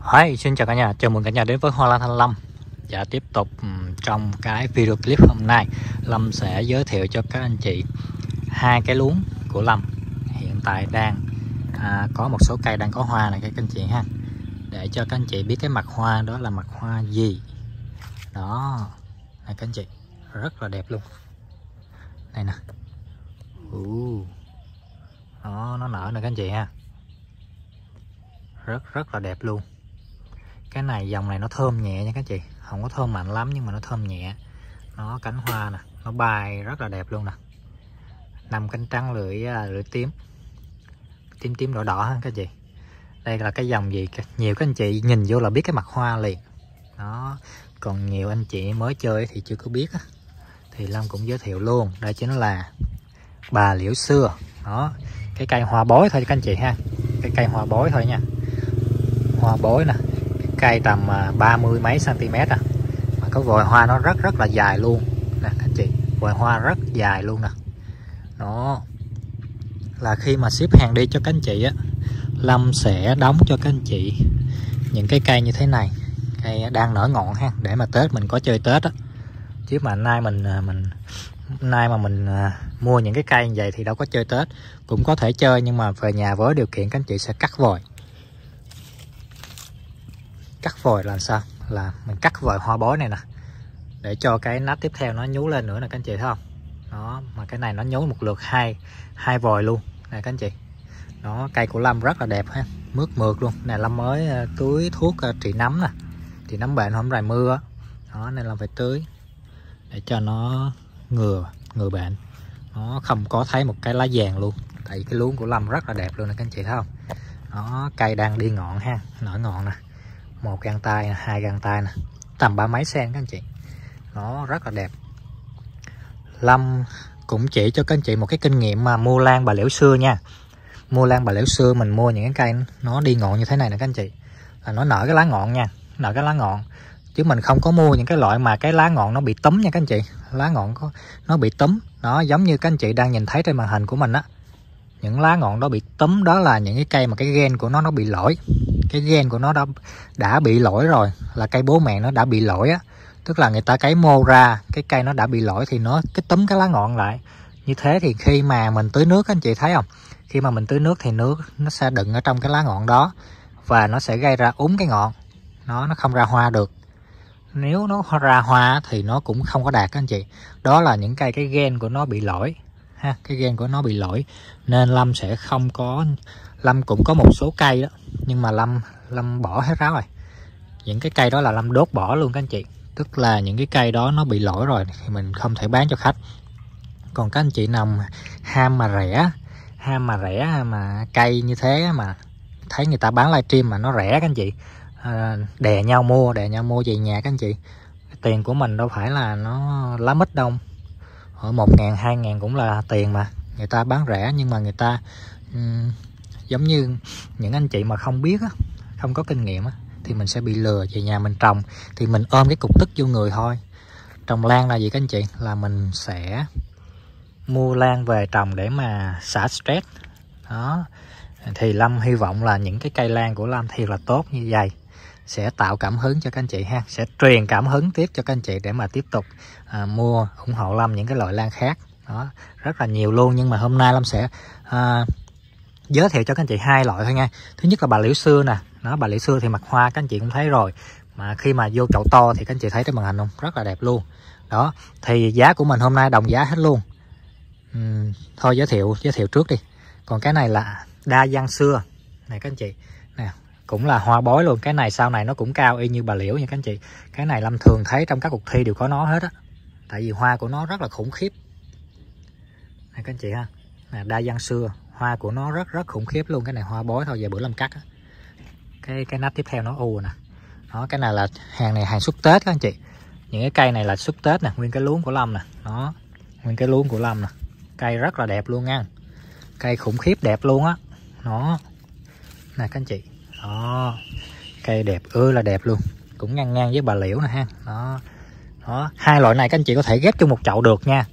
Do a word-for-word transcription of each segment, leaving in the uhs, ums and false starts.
Hi, xin chào cả nhà, chào mừng cả nhà đến với Hoa Lan Thanh Lâm. Và tiếp tục trong cái video clip hôm nay, Lâm sẽ giới thiệu cho các anh chị hai cái luống của Lâm. Hiện tại đang à, có một số cây đang có hoa này các anh chị ha, để cho các anh chị biết cái mặt hoa đó là mặt hoa gì. Đó, này các anh chị, rất là đẹp luôn. Đây nè, uh. đó, nó nở nè các anh chị ha, rất rất là đẹp luôn. Cái này dòng này nó thơm nhẹ nha các chị, không có thơm mạnh lắm nhưng mà nó thơm nhẹ. Nó cánh hoa nè, nó bay rất là đẹp luôn nè. Năm cánh trắng lưỡi lưỡi tím, tím tím đỏ đỏ ha các chị. Đây là cái dòng gì nhiều các anh chị nhìn vô là biết cái mặt hoa liền. Đó, còn nhiều anh chị mới chơi thì chưa có biết á, thì Lâm cũng giới thiệu luôn. Đây chính là bà liễu xưa. Đó, cái cây hoa bối thôi các anh chị ha, cái cây hoa bối thôi nha, hoa bối nè. Cây tầm ba mươi mấy cm à, mà có vòi hoa nó rất rất là dài luôn nè các anh chị, vòi hoa rất dài luôn nè. Đó là khi mà ship hàng đi cho các anh chị á, Lâm sẽ đóng cho các anh chị những cái cây như thế này, cây đang nở ngọn ha, để mà Tết mình có chơi Tết á. Chứ mà nay mình mình nay mà mình mua những cái cây như vậy thì đâu có chơi Tết. Cũng có thể chơi nhưng mà về nhà với điều kiện các anh chị sẽ cắt vòi. Cắt vòi là sao? Là mình cắt vòi hoa bối này nè, để cho cái nắp tiếp theo nó nhú lên nữa nè các anh chị thấy không? Đó, mà cái này nó nhú một lượt hai hai vòi luôn nè các anh chị. Đó, cây của Lâm rất là đẹp ha, mướt mượt luôn. Này Lâm mới tưới thuốc trị nấm nè, trị nấm bệnh hôm nay mưa. Đó nên là phải tưới để cho nó ngừa ngừa bệnh. Nó không có thấy một cái lá vàng luôn. Tại vì cái luống của Lâm rất là đẹp luôn nè các anh chị thấy không? Đó, cây đang đi ngọn ha, nở ngọn nè. Một găng tay, hai găng tay nè, tầm ba mấy sen các anh chị. Nó rất là đẹp. Lâm cũng chỉ cho các anh chị một cái kinh nghiệm mà mua lan bà liễu xưa nha. Mua lan bà liễu xưa mình mua những cái cây nó đi ngọn như thế này nè các anh chị, là nó nở cái lá ngọn nha, nở cái lá ngọn. Chứ mình không có mua những cái loại mà cái lá ngọn nó bị túm nha các anh chị. Lá ngọn có nó bị túm, nó giống như các anh chị đang nhìn thấy trên màn hình của mình á. Những lá ngọn đó bị túm đó là những cái cây mà cái gen của nó nó bị lỗi. Cái gen của nó đã, đã bị lỗi rồi, là cây bố mẹ nó đã bị lỗi á. Tức là người ta cấy mô ra, cái cây nó đã bị lỗi thì nó cái túm cái lá ngọn lại. Như thế thì khi mà mình tưới nước các anh chị thấy không? Khi mà mình tưới nước thì nước nó sẽ đựng ở trong cái lá ngọn đó, và nó sẽ gây ra úng cái ngọn. Nó nó không ra hoa được. Nếu nó ra hoa thì nó cũng không có đạt các anh chị. Đó là những cây cái gen của nó bị lỗi ha, cái gen của nó bị lỗi. Nên Lâm sẽ không có, Lâm cũng có một số cây đó, nhưng mà Lâm Lâm bỏ hết ráo rồi. Những cái cây đó là Lâm đốt bỏ luôn các anh chị. Tức là những cái cây đó nó bị lỗi rồi thì mình không thể bán cho khách. Còn các anh chị nào ham mà rẻ, ham mà rẻ mà cây như thế mà thấy người ta bán livestream mà nó rẻ các anh chị, à, đè nhau mua, đè nhau mua về nhà các anh chị. Tiền của mình đâu phải là nó lá mít đâu, ở một ngàn, hai ngàn cũng là tiền mà. Người ta bán rẻ nhưng mà người ta um, giống như những anh chị mà không biết á, không có kinh nghiệm á, thì mình sẽ bị lừa. Về nhà mình trồng thì mình ôm cái cục tức vô người thôi. Trồng lan là gì các anh chị? Là mình sẽ mua lan về trồng để mà xả stress. Đó, thì Lâm hy vọng là những cái cây lan của Lâm thiệt là tốt như vậy sẽ tạo cảm hứng cho các anh chị ha, sẽ truyền cảm hứng tiếp cho các anh chị để mà tiếp tục à, mua ủng hộ Lâm những cái loại lan khác. Đó, rất là nhiều luôn, nhưng mà hôm nay Lâm sẽ à, giới thiệu cho các anh chị hai loại thôi nha. Thứ nhất là bà liễu xưa nè. Đó, bà liễu xưa thì mặt hoa các anh chị cũng thấy rồi, mà khi mà vô chậu to thì các anh chị thấy trên màn hình không, rất là đẹp luôn. Đó, thì giá của mình hôm nay đồng giá hết luôn. uhm, thôi giới thiệu giới thiệu trước đi. Còn cái này là đa văn xưa này các anh chị nè, cũng là hoa bối luôn. Cái này sau này nó cũng cao y như bà liễu nha các anh chị. Cái này Lâm thường thấy trong các cuộc thi đều có nó hết á, tại vì hoa của nó rất là khủng khiếp này các anh chị ha. Nè, đa văn xưa, hoa của nó rất rất khủng khiếp luôn. Cái này hoa bối thôi, về bữa Lâm cắt á. Cái cái nắp tiếp theo nó u nè. Đó, cái này là hàng này hàng xuất Tết các anh chị. Những cái cây này là xuất Tết nè, nguyên cái luống của Lâm nè. Đó, nguyên cái luống của Lâm nè. Cây rất là đẹp luôn nha. Cây khủng khiếp đẹp luôn á. Đó, nè các anh chị. Đó, cây đẹp ư là đẹp luôn, cũng ngang ngang với bà liễu nè ha. Đó, đó, hai loại này các anh chị có thể ghép chung một chậu được nha.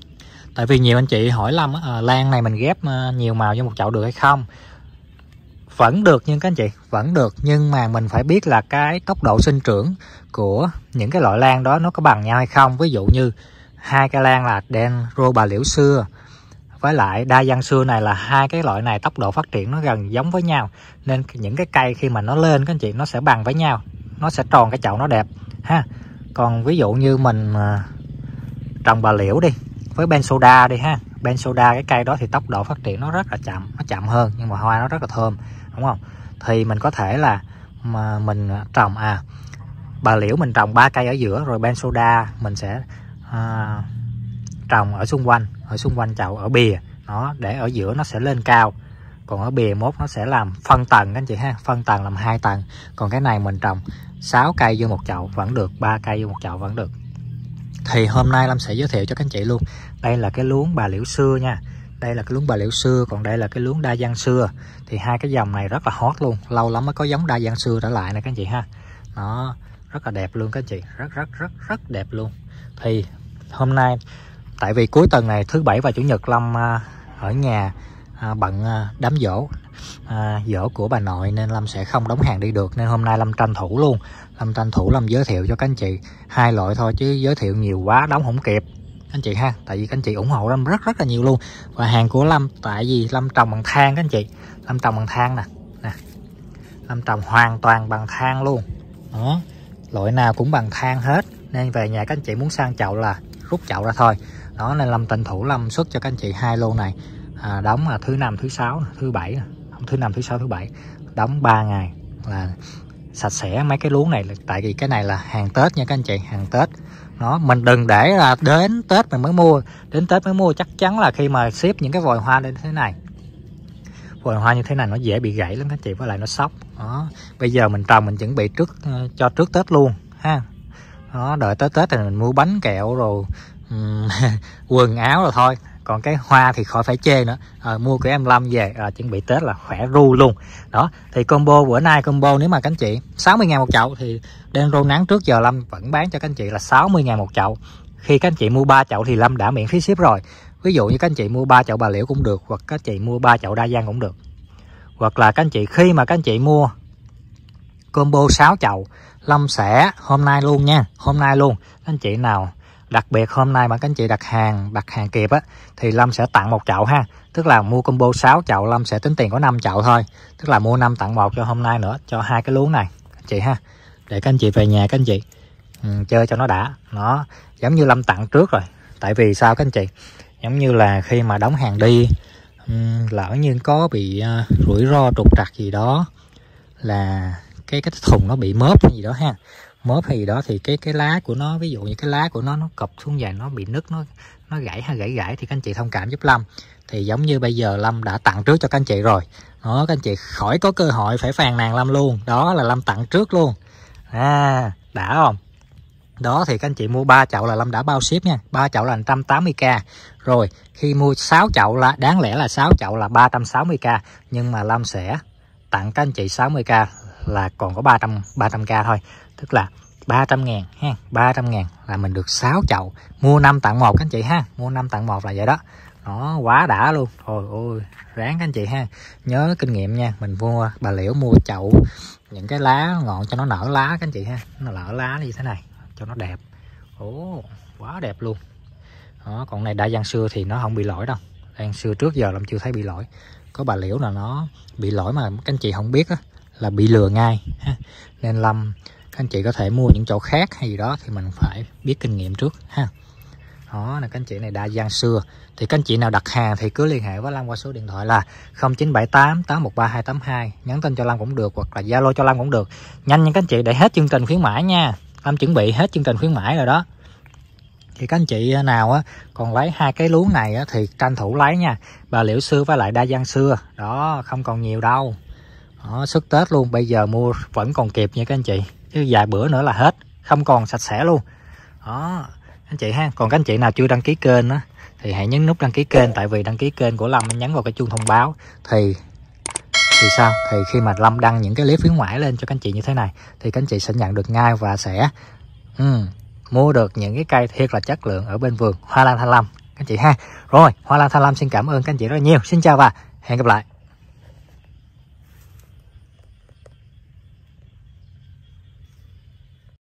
Tại vì nhiều anh chị hỏi Lâm á, à, lan này mình ghép nhiều màu vô một chậu được hay không. vẫn được nhưng các anh chị, vẫn được, nhưng mà mình phải biết là cái tốc độ sinh trưởng của những cái loại lan đó nó có bằng nhau hay không. Ví dụ như hai cây lan là Dendro Bà Liễu xưa với lại Đa Văn xưa này là hai cái loại này tốc độ phát triển nó gần giống với nhau, nên những cái cây khi mà nó lên các anh chị nó sẽ bằng với nhau, nó sẽ tròn cái chậu nó đẹp ha. Còn ví dụ như mình trồng Bà Liễu đi với Bensoda đi ha, Bensoda cái cây đó thì tốc độ phát triển nó rất là chậm, nó chậm hơn nhưng mà hoa nó rất là thơm, đúng không? Thì mình có thể là mà mình trồng à Bà Liễu mình trồng ba cây ở giữa, rồi Bensoda mình sẽ à, trồng ở xung quanh, ở xung quanh chậu ở bìa nó, để ở giữa nó sẽ lên cao, còn ở bìa mốt nó sẽ làm phân tầng các anh chị ha, phân tầng làm hai tầng. Còn cái này mình trồng sáu cây vô một chậu vẫn được, ba cây vô một chậu vẫn được. Thì hôm nay Lâm sẽ giới thiệu cho các anh chị luôn. Đây là cái luống Bà Liễu xưa nha, đây là cái luống Bà Liễu xưa, còn đây là cái luống Đa Văn xưa. Thì hai cái dòng này rất là hot luôn, lâu lắm mới có giống Đa Văn xưa trở lại nè các anh chị ha. Nó rất là đẹp luôn các anh chị, rất rất rất rất đẹp luôn. Thì hôm nay tại vì cuối tuần này thứ bảy và chủ nhật Lâm ở nhà bận đám giỗ à, giỗ của bà nội, nên Lâm sẽ không đóng hàng đi được, nên hôm nay Lâm tranh thủ luôn. Lâm tranh thủ Lâm giới thiệu cho các anh chị hai loại thôi, chứ giới thiệu nhiều quá đóng không kịp anh chị ha. Tại vì các anh chị ủng hộ Lâm rất rất là nhiều luôn. Và hàng của Lâm tại vì Lâm trồng bằng than các anh chị, Lâm trồng bằng than nè nè, Lâm trồng hoàn toàn bằng than luôn đó, loại nào cũng bằng than hết, nên về nhà các anh chị muốn sang chậu là rút chậu ra thôi đó. Nên Lâm tranh thủ Lâm xuất cho các anh chị hai lô này à, đóng là thứ năm thứ sáu thứ bảy, không thứ năm thứ sáu thứ bảy, đóng ba ngày là sạch sẽ mấy cái luống này. Tại vì cái này là hàng Tết nha các anh chị, hàng Tết nó, mình đừng để là đến Tết mình mới mua, đến Tết mới mua chắc chắn là khi mà xếp những cái vòi hoa lên thế này, vòi hoa như thế này nó dễ bị gãy lắm các anh chị, với lại nó sốc đó. Bây giờ mình trồng mình chuẩn bị trước cho trước Tết luôn ha đó, đợi tới Tết thì mình mua bánh kẹo rồi um, quần áo rồi thôi. Còn cái hoa thì khỏi phải chê nữa à, mua của em Lâm về à, chuẩn bị Tết là khỏe ru luôn đó. Thì combo bữa nay combo nếu mà các anh chị sáu mươi ngàn một chậu thì Dendro nắng trước giờ Lâm vẫn bán cho các anh chị là sáu mươi ngàn một chậu. Khi các anh chị mua ba chậu thì Lâm đã miễn phí ship rồi. Ví dụ như các anh chị mua ba chậu Bà Liễu cũng được, hoặc các anh chị mua ba chậu Đa Văn cũng được, hoặc là các anh chị khi mà các anh chị mua combo sáu chậu, Lâm sẽ hôm nay luôn nha, hôm nay luôn các anh chị nào đặc biệt hôm nay mà các anh chị đặt hàng đặt hàng kịp á thì Lâm sẽ tặng một chậu ha. Tức là mua combo sáu chậu Lâm sẽ tính tiền có năm chậu thôi, tức là mua năm tặng một cho hôm nay nữa, cho hai cái luống này các anh chị ha, để các anh chị về nhà các anh chị ừ, chơi cho nó đã. Nó giống như Lâm tặng trước rồi. Tại vì sao các anh chị, giống như là khi mà đóng hàng đi um, lỡ như có bị uh, rủi ro trục trặc gì đó, là cái cái thùng nó bị mớp hay gì đó ha, mớp hay gì đó thì cái cái lá của nó, ví dụ như cái lá của nó nó cọc xuống dài, nó bị nứt, nó nó gãy hay gãy gãy thì các anh chị thông cảm giúp Lâm. Thì giống như bây giờ Lâm đã tặng trước cho các anh chị rồi đó, các anh chị khỏi có cơ hội phải phàn nàn Lâm luôn, đó là Lâm tặng trước luôn à, đã không đó. Thì các anh chị mua ba chậu là Lâm đã bao ship nha, ba chậu là một trăm tám mươi k rồi. Khi mua sáu chậu là đáng lẽ là sáu chậu là ba trăm sáu mươi k, nhưng mà Lâm sẽ tặng các anh chị sáu mươi k là còn có ba trăm ba trăm k thôi, tức là ba trăm ngàn ha, ba trăm ngàn là mình được sáu chậu, mua năm tặng một các anh chị ha, mua năm tặng một là vậy đó. Nó quá đã luôn. Ôi ôi, ráng các anh chị ha, nhớ kinh nghiệm nha. Mình mua Bà Liễu mua chậu những cái lá ngọn cho nó nở lá các anh chị ha, nó nở lá như thế này cho nó đẹp. Ồ, quá đẹp luôn đó. Còn này Đa Văn xưa thì nó không bị lỗi đâu, Đa Văn xưa trước giờ Lâm chưa thấy bị lỗi. Có Bà Liễu là nó bị lỗi mà các anh chị không biết á, là bị lừa ngay ha. Nên Lâm các anh chị có thể mua những chỗ khác hay gì đó thì mình phải biết kinh nghiệm trước ha. Đó là các anh chị này Đa Văn xưa. Thì các anh chị nào đặt hàng thì cứ liên hệ với Lâm qua số điện thoại là không chín bảy tám tám một ba hai tám hai, nhắn tin cho Lâm cũng được, hoặc là Zalo cho Lâm cũng được. Nhanh nha các anh chị, để hết chương trình khuyến mãi nha. Lâm chuẩn bị hết chương trình khuyến mãi rồi đó. Thì các anh chị nào á còn lấy hai cái luống này á thì tranh thủ lấy nha. Bà Liễu xưa với lại Đa Văn xưa đó, không còn nhiều đâu đó, xuất Tết luôn. Bây giờ mua vẫn còn kịp nha các anh chị, chứ vài bữa nữa là hết, không còn, sạch sẽ luôn đó anh chị ha. Còn các anh chị nào chưa đăng ký kênh á thì hãy nhấn nút đăng ký kênh, tại vì đăng ký kênh của Lâm nhấn vào cái chuông thông báo thì thì sao thì khi mà Lâm đăng những cái clip khuyến mãi lên cho các anh chị như thế này thì các anh chị sẽ nhận được ngay và sẽ um, mua được những cái cây thiệt là chất lượng ở bên vườn Hoa Lan Thanh Lâm các anh chị ha. Rồi, Hoa Lan Thanh Lâm xin cảm ơn các anh chị rất là nhiều. Xin chào và hẹn gặp lại.